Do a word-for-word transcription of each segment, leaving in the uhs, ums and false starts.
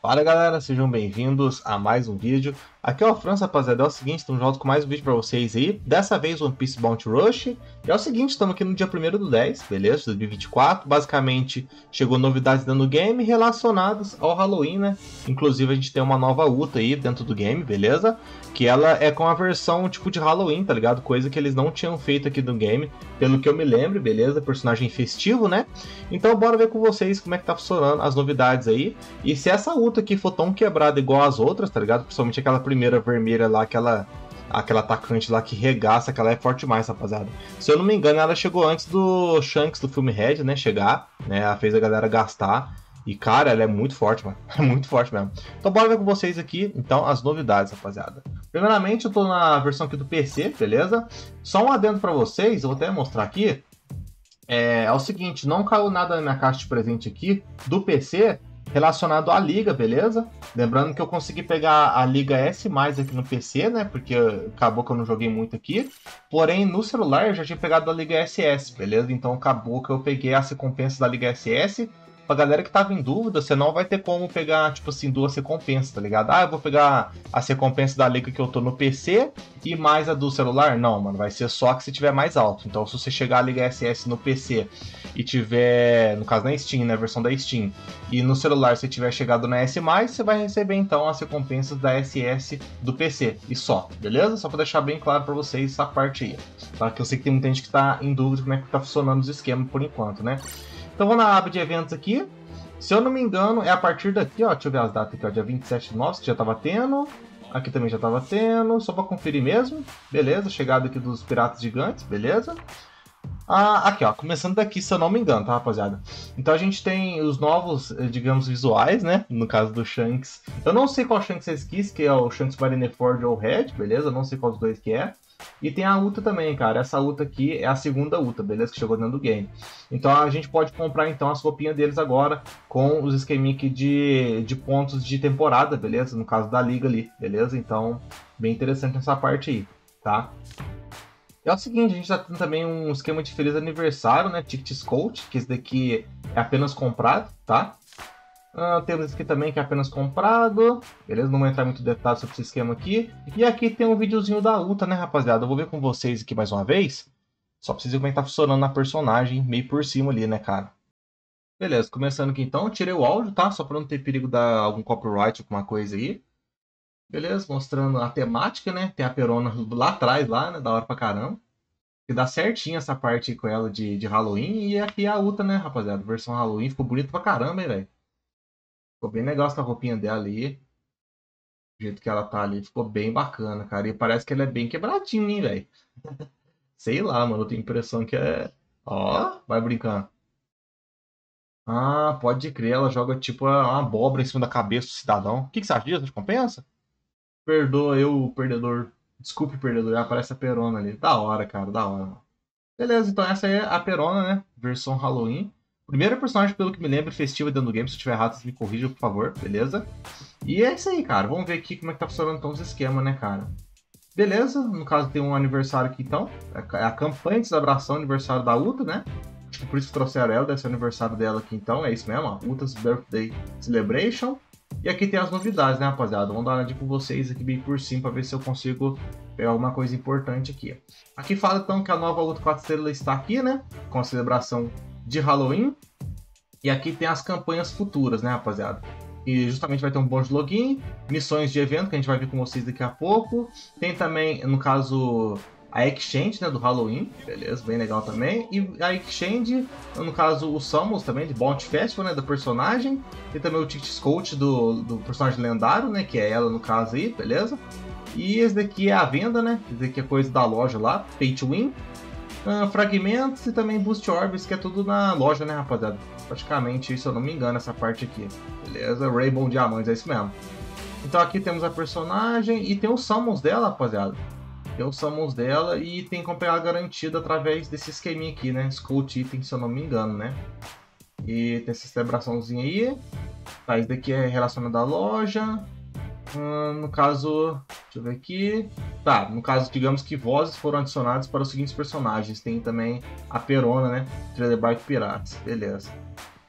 Fala galera, sejam bem-vindos a mais um vídeo. Aqui é o França, rapaziada, é o seguinte, estamos juntos com mais um vídeo pra vocês aí. Dessa vez One Piece Bounty Rush. E é o seguinte, estamos aqui no dia primeiro do dez, beleza? dois mil e vinte e quatro. Basicamente, chegou novidades dentro do game relacionadas ao Halloween, né? Inclusive a gente tem uma nova Uta aí dentro do game, beleza? Que ela é com a versão tipo de Halloween, tá ligado? Coisa que eles não tinham feito aqui no game, pelo que eu me lembro, beleza? Personagem festivo, né? Então bora ver com vocês como é que tá funcionando as novidades aí. E se essa Uta aqui for tão quebrada igual as outras, tá ligado? Principalmente aquela primeira vermelha lá, aquela, aquela atacante lá que regaça, aquela é forte demais, rapaziada. Se eu não me engano, ela chegou antes do Shanks do filme Red, né? Chegar, né? Ela fez a galera gastar. E, cara, ela é muito forte, mano. É muito forte mesmo. Então, bora ver com vocês aqui, então, as novidades, rapaziada. Primeiramente, eu tô na versão aqui do P C, beleza? Só um adendo pra vocês, eu vou até mostrar aqui. É, é o seguinte, não caiu nada na minha caixa de presente aqui do P C relacionado à liga, beleza? Lembrando que eu consegui pegar a liga S mais aqui no P C, né? Porque acabou que eu não joguei muito aqui. Porém, no celular eu já tinha pegado a liga S S, beleza? Então acabou que eu peguei as recompensas da liga S S. Pra galera que tava em dúvida, você não vai ter como pegar, tipo assim, duas recompensas, tá ligado? Ah, eu vou pegar as recompensas da liga que eu tô no P C e mais a do celular? Não, mano, vai ser só que se tiver mais alto. Então, se você chegar a liga S S no P C e tiver, no caso na Steam, né, a versão da Steam, e no celular você tiver chegado na S mais, você vai receber então as recompensas da S S do P C, e só, beleza? Só pra deixar bem claro pra vocês essa parte aí, tá? Que eu sei que tem muita gente que tá em dúvida como é que tá funcionando os esquemas por enquanto, né? Então vou na aba de eventos aqui. Se eu não me engano, é a partir daqui, ó. Deixa eu ver as datas aqui, ó. Dia vinte e sete de nove, que já tava tendo. Aqui também já tava tendo. Só pra conferir mesmo. Beleza, chegada aqui dos Piratas Gigantes, beleza. Ah, aqui, ó. Começando daqui, se eu não me engano, tá, rapaziada? Então a gente tem os novos, digamos, visuais, né? No caso do Shanks. Eu não sei qual Shanks vocês quis, que é o Shanks Marineford ou Red, beleza? Eu não sei qual dos dois que é. E tem a Uta também, cara. Essa Uta aqui é a segunda Uta, beleza? Que chegou dentro do game. Então a gente pode comprar então as roupinhas deles agora com os esqueminha aqui de, de pontos de temporada, beleza? No caso da liga ali, beleza? Então, bem interessante essa parte aí, tá? É o seguinte, a gente tá tendo também um esquema de feliz aniversário, né? Ticket Scout, que esse daqui é apenas comprado, tá? Uh, temos aqui também que é apenas comprado, beleza? Não vou entrar muito em detalhes sobre esse esquema aqui. E aqui tem um videozinho da Uta, né, rapaziada? Eu vou ver com vocês aqui mais uma vez. Só pra vocês verem como é que tá funcionando na personagem, meio por cima ali, né, cara? Beleza, começando aqui então. Eu tirei o áudio, tá? Só pra não ter perigo de dar algum copyright, alguma coisa aí. Beleza, mostrando a temática, né? Tem a Perona lá atrás, lá, né? Da hora pra caramba. Que dá certinho essa parte aí com ela de, de Halloween. E aqui é a Uta, né, rapaziada? Versão Halloween. Ficou bonito pra caramba, hein, velho? Ficou bem legal essa roupinha dela ali. O jeito que ela tá ali. Ficou bem bacana, cara. E parece que ela é bem quebradinha, hein, velho? Sei lá, mano. Eu tenho a impressão que é... Ó, vai brincando. Ah, pode crer. Ela joga tipo uma abóbora em cima da cabeça do cidadão. O que, que você acha disso? Não te compensa? Perdoa eu, perdedor. Desculpe, perdedor. Aparece a Perona ali. Da hora, cara. Da hora. Beleza, então essa é a Perona, né? Versão Halloween. Primeiro personagem, pelo que me lembro, festiva dentro do game. Se eu tiver errado, vocês me corrijam, por favor. Beleza? E é isso aí, cara. Vamos ver aqui como é que tá funcionando então os esquemas, né, cara? Beleza. No caso, tem um aniversário aqui, então. É a campanha de celebração, aniversário da Uta, né? Acho que por isso que trouxeram ela. Deve ser o aniversário dela aqui, então. É isso mesmo, ó. Uta's Birthday Celebration. E aqui tem as novidades, né, rapaziada? Vamos dar uma dica com vocês aqui bem por cima para ver se eu consigo pegar alguma coisa importante aqui. Aqui fala então que a nova Uta quatro estrelas está aqui, né? Com a celebração de Halloween. E aqui tem as campanhas futuras, né, rapaziada? E justamente vai ter um bônus de login, missões de evento que a gente vai ver com vocês daqui a pouco. Tem também, no caso, a Exchange, né, do Halloween, beleza, bem legal também. E a Exchange, no caso, o Summons também, de Bounty Festival, né, do personagem. Tem também o Ticket Scout do, do personagem lendário, né, que é ela no caso aí, beleza. E esse daqui é a venda, né, esse daqui é coisa da loja lá, Pay to Win. Uh, fragmentos e também Boost Orbs, que é tudo na loja, né, rapaziada? Praticamente, se eu não me engano, essa parte aqui. Beleza? Rainbow Diamonds, é isso mesmo. Então aqui temos a personagem e tem os Summons dela, rapaziada. Tem os Summons dela e tem como pegar garantida através desse esqueminha aqui, né? Scout Item, se eu não me engano, né? E tem essa celebraçãozinha aí. Tá, isso daqui é relacionado à loja. Hum, no caso, deixa eu ver aqui. Tá, no caso, digamos que vozes foram adicionadas para os seguintes personagens. Tem também a Perona, né? Trailer Bark Pirates, beleza.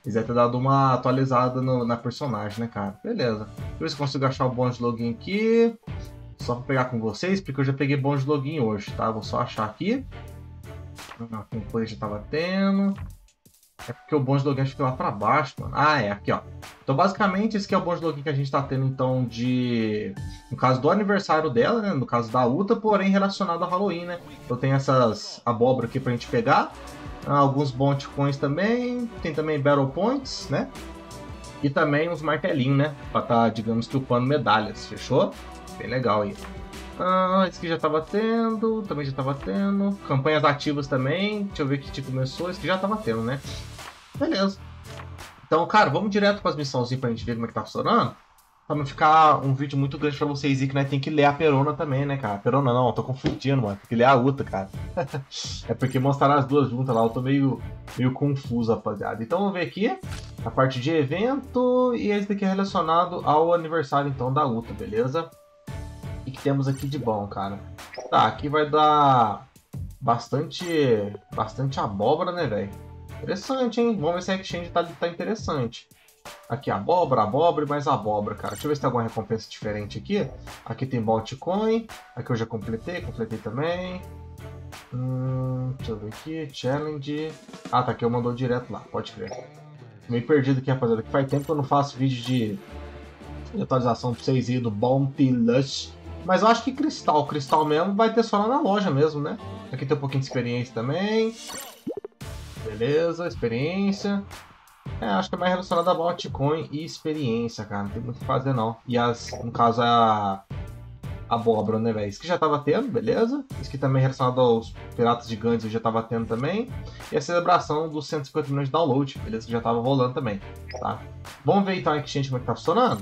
Eles devem ter dado uma atualizada no, na personagem, né, cara? Beleza. Deixa eu ver se consigo achar o bônus de login aqui. Só pra pegar com vocês, porque eu já peguei bônus de login hoje, tá? Vou só achar aqui. Ah, com coisa já tava tendo. É porque o bônus de login fica lá pra baixo, mano. Ah, é, aqui, ó. Então, basicamente, esse aqui é o bônus de login que a gente tá tendo, então, de... No caso do aniversário dela, né? No caso da Uta, porém relacionado ao Halloween, né? Eu tenho essas abóbora aqui pra gente pegar. Ah, alguns Bounty Coins também. Tem também Battle Points, né? E também uns martelinhos, né? Pra tá, digamos que, upando medalhas. Fechou? Bem legal aí. Ah, esse aqui já tava tendo. Também já tava tendo. Campanhas ativas também. Deixa eu ver que tipo começou. Esse aqui já tava tendo, né? Beleza. Então, cara, vamos direto para as missãozinhas pra gente ver como é que tá funcionando. Pra não ficar um vídeo muito grande pra vocês e que nós tem que ler a Perona também, né, cara? Perona não, eu tô confundindo, mano. Tem que ler a Uta, cara. É porque mostraram as duas juntas lá, eu tô meio, meio confuso, rapaziada. Então vamos ver aqui a parte de evento e esse daqui é relacionado ao aniversário, então, da Uta, beleza? O que temos aqui de bom, cara? Tá, aqui vai dar bastante, bastante abóbora, né, velho? Interessante, hein? Vamos ver se a exchange tá, tá interessante. Aqui, abóbora, abóbora e mais abóbora, cara. Deixa eu ver se tem alguma recompensa diferente aqui. Aqui tem Bounty Coin. Aqui eu já completei, completei também. Hum, deixa eu ver aqui. Challenge. Ah, tá aqui, eu mandou direto lá, pode crer. Meio perdido aqui, rapaziada. Que faz tempo que eu não faço vídeo de, de atualização pra vocês aí do Bounty Lush. Mas eu acho que cristal, cristal mesmo vai ter só lá na loja mesmo, né? Aqui tem um pouquinho de experiência também. Beleza, experiência. É, acho que é mais relacionado a Bounty Coin e experiência, cara. Não tem muito o que fazer, não. E, as, no caso, a abóbora, né, velho? Isso que já tava tendo, beleza? Isso aqui também é relacionado aos Piratas Gigantes, eu já tava tendo também. E a celebração dos cento e cinquenta milhões de download, beleza? Que já tava rolando também, tá? Vamos ver, então, a Exchange como é que tá funcionando?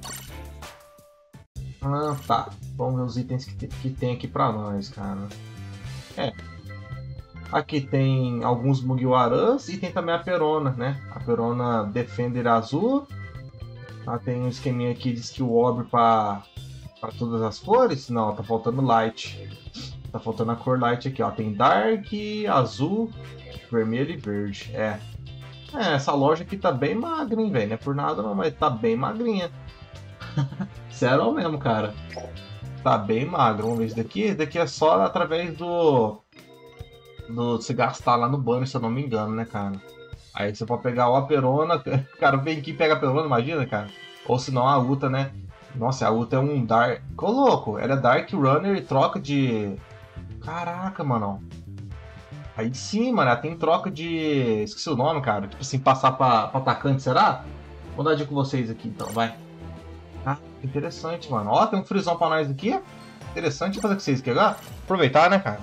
Ah, tá. Vamos ver os itens que, que tem aqui pra nós, cara. É. Aqui tem alguns Mugiwaras e tem também a Perona, né? A Perona Defender azul. Ah, tem um esqueminha aqui de skill orb para todas as cores. Não, tá faltando light. Tá faltando a cor light aqui, ó. Tem Dark, azul, vermelho e verde. É. É, essa loja aqui tá bem magra, hein, velho? Não é por nada não, mas tá bem magrinha. Sério mesmo, cara. Tá bem magro. Vamos ver isso daqui. Esse daqui é só através do... do se gastar lá no banner, se eu não me engano, né, cara? Aí você pode pegar o a Perona, cara, vem aqui e pega a Perona, imagina, cara? Ou se não a Uta, né? Nossa, a Uta é um Dark... Ô, louco, ela é Dark Runner e troca de... Caraca, mano. Aí sim, mano, ela tem troca de... Esqueci o nome, cara. Tipo assim, passar pra, pra atacante, será? Vou dar dica com vocês aqui, então, vai. Ah, interessante, mano. Ó, tem um frisão pra nós aqui. Interessante, vou fazer com vocês aqui agora. Aproveitar, né, cara?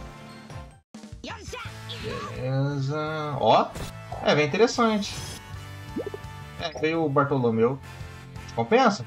Beleza. Ó, é bem interessante. É, veio o Bartolomeu. Compensa?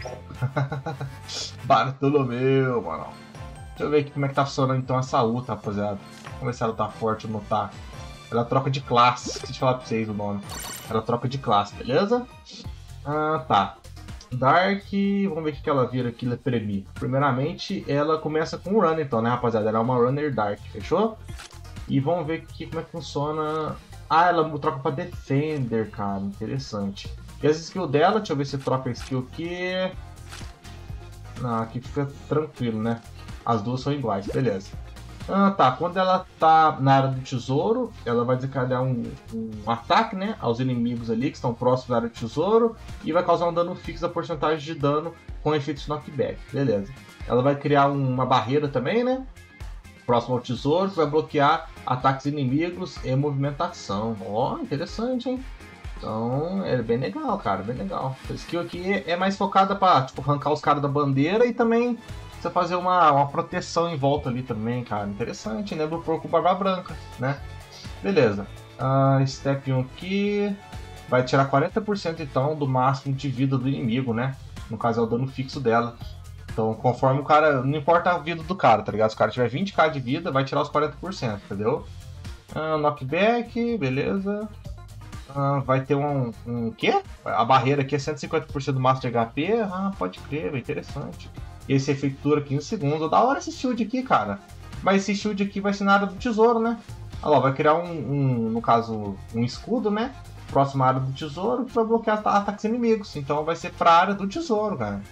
Bartolomeu, mano. Deixa eu ver aqui como é que tá funcionando então essa Uta, rapaziada. Vamos ver se ela tá forte ou não tá. Ela troca de classe. Esqueci de falar pra vocês o nome. Ela troca de classe, beleza? Ah, tá. Dark, vamos ver o que ela vira aqui, Lepremi. Primeiramente, ela começa com um Runner, então, né, rapaziada? Ela é uma Runner Dark, fechou? E vamos ver aqui como é que funciona. Ah, ela troca pra Defender, cara. Interessante. E as skills dela, deixa eu ver se troca a skill aqui. Não, aqui fica tranquilo, né? As duas são iguais, beleza. Ah, tá. Quando ela tá na área do tesouro, ela vai desencadear um, um ataque, né? Aos inimigos ali que estão próximos da área do tesouro. E vai causar um dano fixo da porcentagem de dano com efeitos knockback, beleza. Ela vai criar uma barreira também, né? Próximo ao tesouro, que vai bloquear ataques inimigos e movimentação. Ó, oh, interessante, hein? Então, é bem legal, cara, bem legal. A skill aqui é mais focada pra, tipo, arrancar os caras da bandeira e também você fazer uma, uma proteção em volta ali também, cara. Interessante, lembra o porco barba branca, né? Beleza. Uh, step um aqui vai tirar quarenta por cento, então, do máximo de vida do inimigo, né? No caso, é o dano fixo dela. Então, conforme o cara... Não importa a vida do cara, tá ligado? Se o cara tiver vinte mil de vida, vai tirar os quarenta por cento, entendeu? Uh, knockback, beleza. Uh, vai ter um... um quê? A barreira aqui é cento e cinquenta por cento do máximo de H P. Ah, pode crer, interessante. E esse efeito dura quinze segundos. Da hora esse shield aqui, cara. Mas esse shield aqui vai ser na área do tesouro, né? Olha lá, vai criar um, um... No caso, um escudo, né? próxima área do tesouro que vai bloquear ataques inimigos. Então vai ser pra área do tesouro, cara.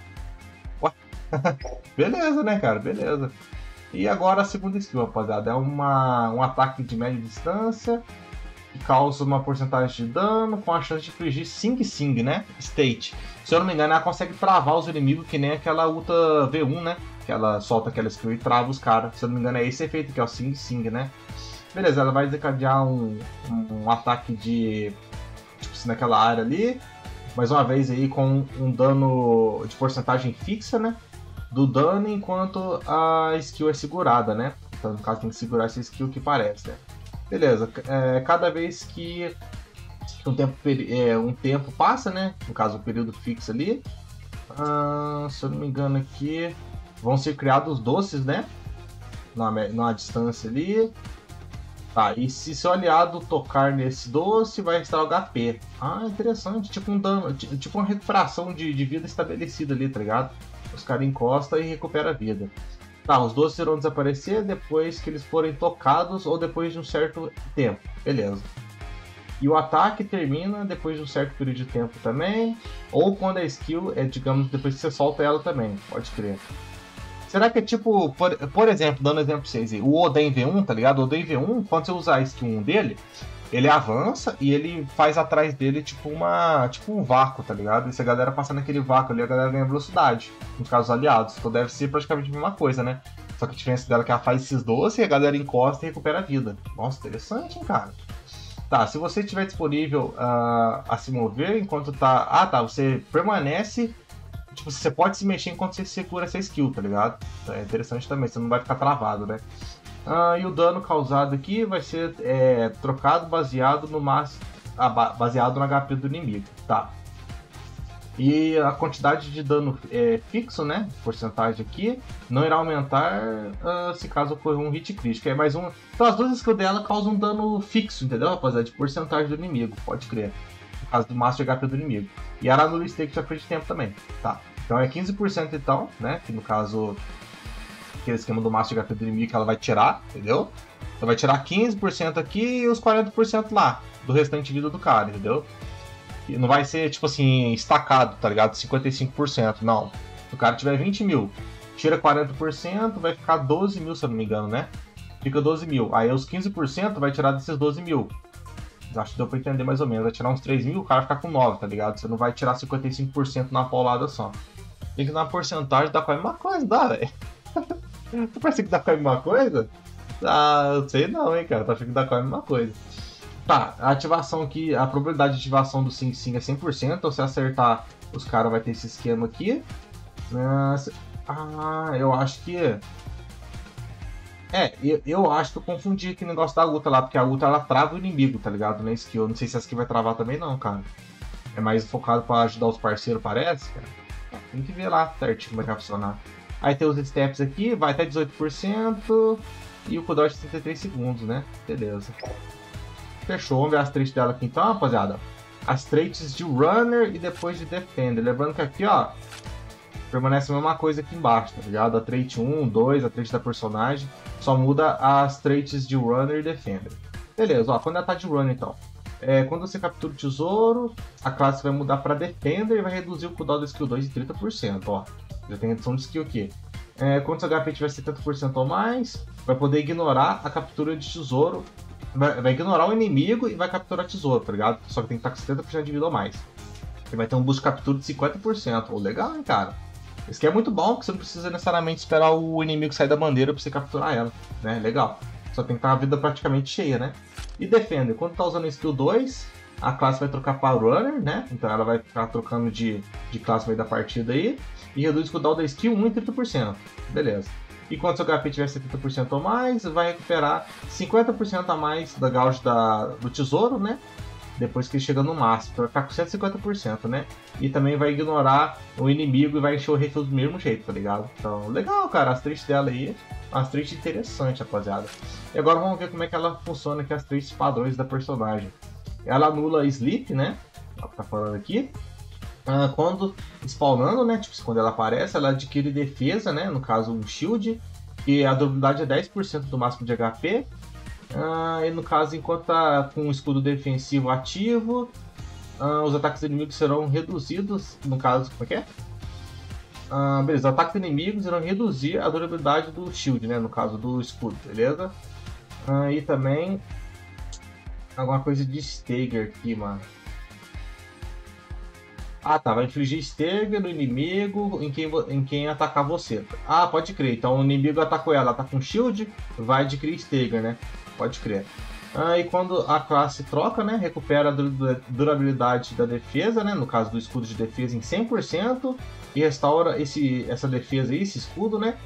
Beleza, né, cara? Beleza. E agora a segunda skill, rapaziada. É uma, um ataque de média distância que causa uma porcentagem de dano com a chance de infligir Sing Sing, né? State. Se eu não me engano, ela consegue travar os inimigos que nem aquela Ulta V um, né? Que ela solta aquela skill e trava os caras. Se eu não me engano, é esse efeito que é o Sing Sing, né? Beleza, ela vai desencadear um, um, um ataque de... tipo assim, naquela área ali. Mais uma vez aí com um dano de porcentagem fixa, né? Do dano enquanto a skill é segurada, né? Então, no caso, tem que segurar essa skill que parece, né? Beleza, é, cada vez que um tempo, é, um tempo passa, né? No caso, um período fixo ali. Ah, se eu não me engano aqui, vão ser criados doces, né? Numa, numa distância ali. Tá, e se seu aliado tocar nesse doce, vai restaurar o H P. Ah, interessante. Tipo um dano, tipo uma recuperação de, de vida estabelecida ali, tá ligado? Os caras encostam e recuperam a vida. Tá, os doces irão desaparecer depois que eles forem tocados ou depois de um certo tempo. Beleza. E o ataque termina depois de um certo período de tempo também. Ou quando a skill é, digamos, depois que você solta ela também. Pode crer. Será que é tipo, por, por exemplo, dando exemplo pra vocês aí, o Oden V um, tá ligado? O Oden V um, quando você usar a skill um dele, ele avança e ele faz atrás dele tipo uma tipo um vácuo, tá ligado? E se a galera passar naquele vácuo ali, a galera ganha velocidade, no caso os aliados. Então deve ser praticamente a mesma coisa, né? Só que a diferença dela é que ela faz esses doces e a galera encosta e recupera a vida. Nossa, interessante, hein, cara? Tá, se você estiver disponível uh, a se mover enquanto tá... Ah, tá, você permanece... Tipo, você pode se mexer enquanto você segura essa skill, tá ligado? É interessante também, você não vai ficar travado, né? Ah, e o dano causado aqui vai ser é, trocado baseado no máximo, baseado no H P do inimigo, tá? E a quantidade de dano é, fixo, né? Porcentagem aqui, não irá aumentar uh, se caso ocorrer um hit crítico. É mais um. Então as duas skills dela causam um dano fixo, entendeu, rapaziada? De porcentagem do inimigo, pode crer. No caso do máximo de H P do inimigo. E ela anula o stake de frente de tempo também, tá? Então é quinze por cento então, né? Que no caso, aquele esquema do máximo de H P do inimigo que ela vai tirar, entendeu? Então vai tirar quinze por cento aqui e os quarenta por cento lá, do restante de vida do cara, entendeu? E não vai ser, tipo assim, estacado, tá ligado? cinquenta e cinco por cento, não. Se o cara tiver vinte mil, tira quarenta por cento, vai ficar doze mil, se eu não me engano, né? Fica doze mil. Aí os quinze por cento vai tirar desses doze mil. Acho que deu pra entender mais ou menos. Vai tirar uns três mil, o cara vai ficar com nove, tá ligado? Você não vai tirar cinquenta e cinco por cento na paulada só. Tem que dar uma porcentagem, dá quase a mesma coisa, dá, velho. Tu parece que dá quase a mesma coisa? Ah, eu sei não, hein, cara. Tá achando que dá quase a mesma coisa. Tá, a ativação aqui, a probabilidade de ativação do Sing Sing é cem por cento. Então se acertar, os caras vai ter esse esquema aqui. Ah, eu acho que... É, eu, eu acho que eu confundi aqui o negócio da Uta lá, porque a Uta ela trava o inimigo, tá ligado? Na skill. Não sei se essa aqui vai travar também não, cara. É mais focado pra ajudar os parceiros, parece, cara. Tem que ver lá certinho como é que vai funcionar. Aí tem os steps aqui, vai até dezoito por cento. E o cooldown de trinta e três segundos, né? Beleza. Fechou, vamos ver as traits dela aqui então, rapaziada. As traits de Runner e depois de Defender. Lembrando que aqui, ó, permanece a mesma coisa aqui embaixo, tá ligado? A trait um, dois, a trait da personagem. Só muda as traits de Runner e Defender. Beleza, ó, quando ela tá de Runner então. É, quando você captura o tesouro, a classe vai mudar para Defender e vai reduzir o cooldown da skill dois em trinta por cento, ó. Já tem redução de skill aqui. É, quando seu H P tiver setenta por cento ou mais, vai poder ignorar a captura de tesouro. Vai, vai ignorar o inimigo e vai capturar tesouro, tá ligado? Só que tem que estar com setenta por cento de vida ou mais. E vai ter um boost de captura de cinquenta por cento. Oh, legal, hein, cara? Isso aqui é muito bom, porque você não precisa necessariamente esperar o inimigo sair da bandeira para você capturar ela, né? Legal. Só tem que estar a vida praticamente cheia, né? E Defender, quando tá usando a skill dois, a classe vai trocar para Runner, né? Então ela vai ficar trocando de, de classe no meio da partida aí. E reduz o cooldown da skill um em trinta por cento. Beleza. E quando seu H P tiver setenta por cento ou mais, vai recuperar cinquenta por cento a mais da gauge da, do tesouro, né? Depois que ele chega no máximo. Então vai ficar com cento e cinquenta por cento, né? E também vai ignorar o inimigo e vai encher o refil do mesmo jeito, tá ligado? Então, legal, cara. As traits dela aí, as traits interessantes, rapaziada. E agora vamos ver como é que ela funciona aqui, as traits padrões da personagem. Ela anula Sleep, né? É o que tá falando aqui. Ah, quando spawnando, né? Tipo, quando ela aparece, ela adquire defesa, né? No caso, um shield. E a durabilidade é dez por cento do máximo de H P. Ah, e no caso, enquanto tá com o escudo defensivo ativo, Uh, os ataques inimigos serão reduzidos, no caso, como é que é? Uh, beleza, ataques inimigos irão reduzir a durabilidade do shield, né? No caso do escudo, beleza? Uh, e também alguma coisa de stagger aqui, mano. Ah, tá. Vai infligir stagger no inimigo em quem, em quem atacar você. Ah, pode crer. Então o inimigo atacou ela, ela tá com shield, vai adquirir stagger, né? Pode crer. Ah, e quando a classe troca, né? Recupera a durabilidade da defesa, né? No caso do escudo de defesa em cem por cento. E restaura esse, essa defesa aí, esse escudo, né?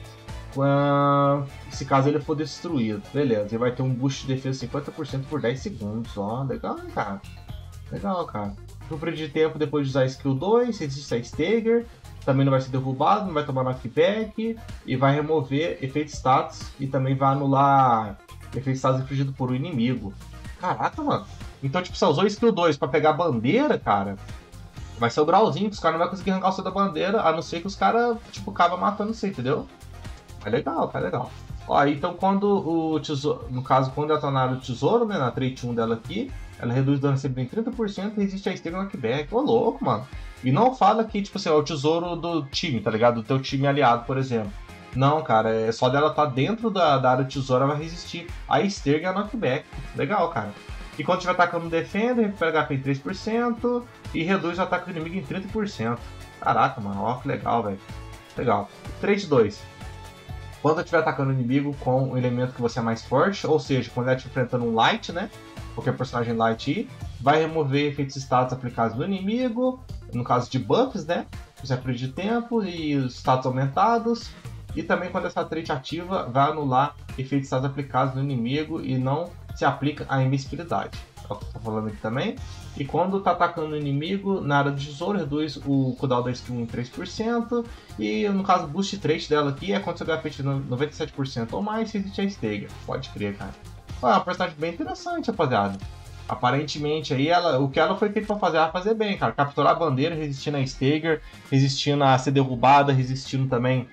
Uh, se caso ele for destruído. Beleza, ele vai ter um boost de defesa cinquenta por cento por dez segundos. Ó, legal, hein, cara? Legal, cara. Supra de tempo depois de usar skill dois, existe a stagger. Também não vai ser derrubado, não vai tomar knockback. E vai remover efeitos status. E também vai anular efeitos status infligido por um inimigo. Caraca, mano. Então, tipo, você usou skill dois pra pegar a bandeira, cara. Vai ser o grauzinho, que os caras não vão conseguir arrancar o seu da bandeira, a não ser que os caras, tipo, acabam matando você, entendeu? É legal, cara, é legal. Ó, então quando o tesouro, no caso, quando detonar o tesouro, né, na trait um dela aqui, ela reduz o dano recebido em trinta por cento e resiste a stagger knockback. Ô, louco, mano. E não fala que, tipo assim, é o tesouro do time, tá ligado? Do teu time aliado, por exemplo. Não, cara, é só dela tá dentro da, da área de tesouro, ela vai resistir a stagger e a knockback. Legal, cara. E quando estiver atacando o Defender, recupera H P em três por cento e reduz o ataque do inimigo em trinta por cento. Caraca, mano, ó, que legal, velho. Legal. trait dois. Quando estiver atacando o inimigo com o elemento que você é mais forte, ou seja, quando ela estiver enfrentando um Light, né? Qualquer personagem Light aí, vai remover efeitos status aplicados no inimigo, no caso de buffs, né? Você aprende de tempo e os status aumentados. E também quando essa trait ativa, vai anular efeitos status aplicados no inimigo e não se aplica a invencibilidade. É o que eu tô falando aqui também. E quando tá atacando o inimigo, na área de tesouro, reduz o cooldown da skill em três por cento. E no caso, boost trait dela aqui é quando seu H P de noventa e sete por cento ou mais, se existe a stagger. Pode crer, cara. É uma personagem bem interessante, rapaziada. Aparentemente aí, ela, o que ela foi feita pra fazer, ela vai fazer bem, cara. Capturar a bandeira, resistindo a stagger, resistindo a ser derrubada, resistindo também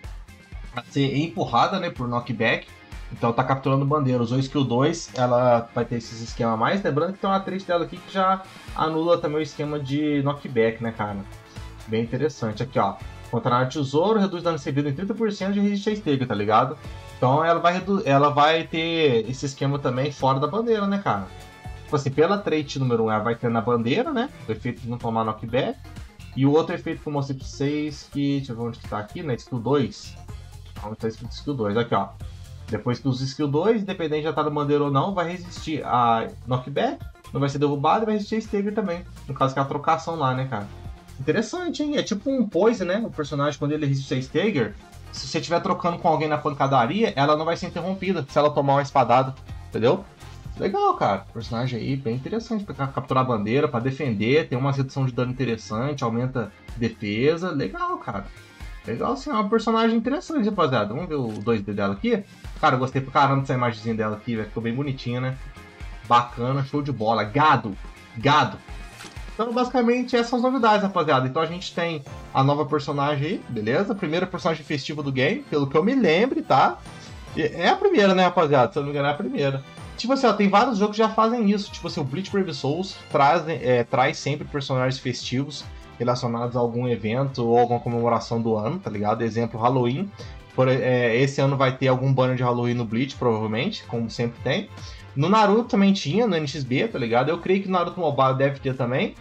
a ser empurrada, né, por knockback. Então tá capturando bandeira. Usou skill dois, ela vai ter esses esquemas a mais. Lembrando que tem uma trait dela aqui que já anula também o esquema de knockback, né, cara? Bem interessante. Aqui, ó. Contra tesouro, reduz dano recebido em trinta por cento e resiste a stagger, tá ligado? Então ela vai, ela vai ter esse esquema também fora da bandeira, né, cara? Tipo assim, pela trait número um, ela vai ter na bandeira, né? O efeito de não tomar knockback. E o outro efeito que eu mostrei pra vocês, que... deixa eu ver onde que tá aqui, né? Skill dois. Onde tá escrito skill dois? Aqui, ó. Depois que usa skill dois, independente de já estar na bandeira ou não, vai resistir a knockback, não vai ser derrubado e vai resistir a stagger também. No caso que é a trocação lá, né, cara? Interessante, hein? É tipo um poison, né? O personagem, quando ele resiste a stagger, se você estiver trocando com alguém na pancadaria, ela não vai ser interrompida se ela tomar uma espadada, entendeu? Legal, cara. Personagem aí bem interessante pra capturar a bandeira, pra defender, tem uma redução de dano interessante, aumenta defesa. Legal, cara. Legal, sim, é uma personagem interessante, rapaziada. Vamos ver o dois D dela aqui. Cara, eu gostei pra caramba dessa imagenzinha dela aqui, velho. Ficou bem bonitinha, né? Bacana, show de bola. Gado, gado. Então, basicamente, essas são as novidades, rapaziada. Então, a gente tem a nova personagem aí, beleza? Primeira personagem festiva do game, pelo que eu me lembre, tá? É a primeira, né, rapaziada? Se eu não me engano, é a primeira. Tipo assim, ó, tem vários jogos que já fazem isso. Tipo assim, o Bleach Brave Souls traz, é, traz sempre personagens festivos relacionados a algum evento ou alguma comemoração do ano, tá ligado? Exemplo, Halloween. Por, é, esse ano vai ter algum banner de Halloween no Bleach, provavelmente, como sempre tem. No Naruto também tinha, no N X B, tá ligado? Eu creio que no Naruto Mobile deve ter também,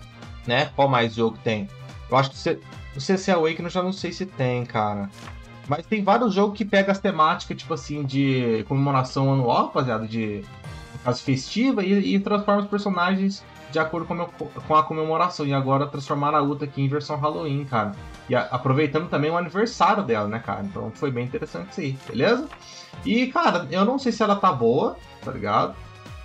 né? Qual mais jogo tem? Eu acho que o C C Awakening eu já não sei se tem, cara. Mas tem vários jogos que pegam as temáticas, tipo assim, de comemoração anual, rapaziada, de caso festiva, e, e transforma os personagens de acordo com, meu, com a comemoração. E agora transformaram a luta aqui em versão Halloween, cara. E a, aproveitando também o aniversário dela, né, cara? Então foi bem interessante isso aí, beleza? E, cara, eu não sei se ela tá boa, tá ligado?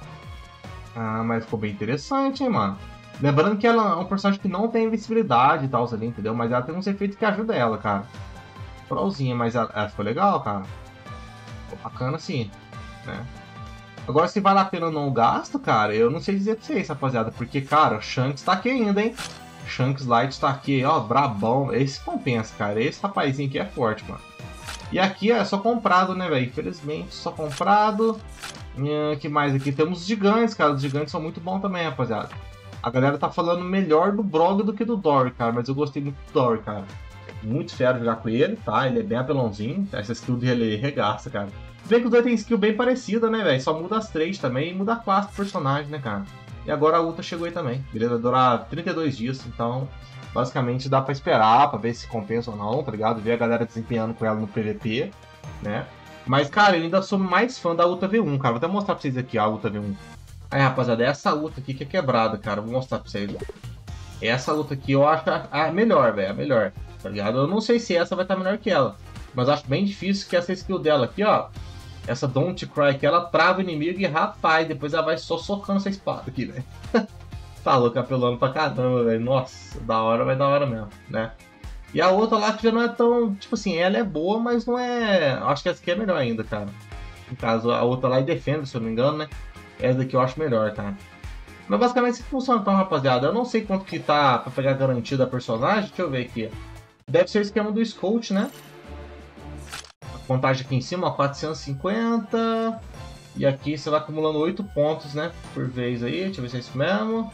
Ah, mas ficou bem interessante, hein, mano? Lembrando que ela é um personagem que não tem invencibilidade e tal, ali, entendeu? Mas ela tem uns efeitos que ajudam ela, cara. Trollzinha, mas ela, ela ficou legal, cara. Ficou bacana sim, né? Agora, se vale a pena ou não o gasto, cara, eu não sei dizer pra vocês, rapaziada. Porque, cara, o Shanks tá aqui ainda, hein? Shanks Light tá aqui, ó, brabão. Esse compensa, cara. Esse rapazinho aqui é forte, mano. E aqui é só comprado, né, velho? Infelizmente, só comprado. O que mais aqui? Temos os gigantes, cara. Os gigantes são muito bons também, rapaziada. A galera tá falando melhor do Brog do que do Dory, cara, mas eu gostei muito do Dory, cara. Muito fera jogar com ele, tá? Ele é bem apelãozinho, essa skill dele regaça, cara. Se bem que os dois tem skill bem parecida, né, velho? Só muda as três também e muda a classe do personagem, né, cara? E agora a Ulta chegou aí também, beleza? Vai durar trinta e dois dias, então basicamente dá pra esperar, pra ver se compensa ou não, tá ligado? Ver a galera desempenhando com ela no P V P, né? Mas, cara, eu ainda sou mais fã da Ulta V um, cara. Vou até mostrar pra vocês aqui a Ulta V um. Aí, rapaziada, essa Ulta aqui que é quebrada, cara. Vou mostrar pra vocês. Essa Ulta aqui eu acho a, a melhor, velho, a melhor, tá ligado? Eu não sei se essa vai estar melhor que ela, mas acho bem difícil que essa skill dela aqui, ó. Essa Don't Cry aqui, ela trava o inimigo e, rapaz, depois ela vai só socando essa espada aqui, velho. Tá louco, apelando pra caramba, velho. Nossa, da hora, vai da hora mesmo, né? E a outra lá que já não é tão... Tipo assim, ela é boa, mas não é... Acho que essa aqui é melhor ainda, cara. No caso, a outra lá é Defender, se eu não me engano, né? Essa daqui eu acho melhor, cara. Mas basicamente assim funciona então, rapaziada. Eu não sei quanto que tá pra pegar a garantia da personagem. Deixa eu ver aqui. Deve ser o esquema do Scout, né? A contagem aqui em cima, ó, quatrocentos e cinquenta. E aqui você vai acumulando oito pontos, né? Por vez aí. Deixa eu ver se é isso mesmo.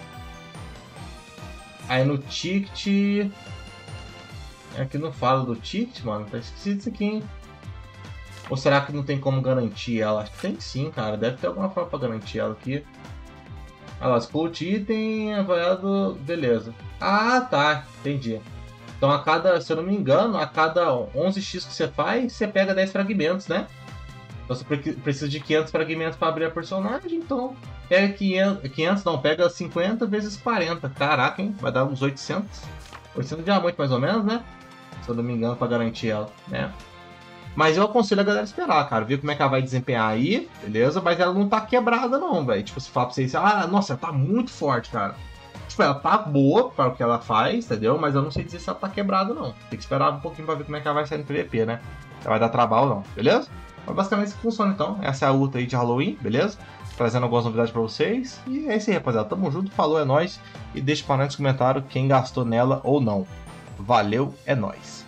Aí no ticket... Aqui não fala do ticket, mano. Tá esquisito isso aqui, hein? Ou será que não tem como garantir ela? Acho que tem sim, cara. Deve ter alguma forma pra garantir ela aqui. Olha lá, Scout item avaliado. Beleza. Ah, tá. Entendi. Então a cada, se eu não me engano, a cada onze x que você faz, você pega dez fragmentos, né? Então você precisa de quinhentos fragmentos para abrir a personagem, então pega quinhentos, quinhentos não, pega cinquenta vezes quarenta. Caraca, hein? Vai dar uns oitocentos. oitocentos diamantes mais ou menos, né? Se eu não me engano, para garantir ela, né? Mas eu aconselho a galera esperar, cara. Ver como é que ela vai desempenhar aí, beleza? Mas ela não tá quebrada não, velho. Tipo, se falar pra vocês, ah, nossa, ela tá muito forte, cara. Tipo, ela tá boa para o que ela faz, entendeu? Mas eu não sei dizer se ela tá quebrada não. Tem que esperar um pouquinho pra ver como é que ela vai sair no P V P, né? Ela vai dar trabalho ou não, beleza? Mas basicamente isso funciona então. Essa é a Ulta aí de Halloween, beleza? Trazendo algumas novidades pra vocês. E é isso aí, rapaziada. Tamo junto, falou, é nóis. E deixa pra nós nos comentários quem gastou nela ou não. Valeu, é nóis.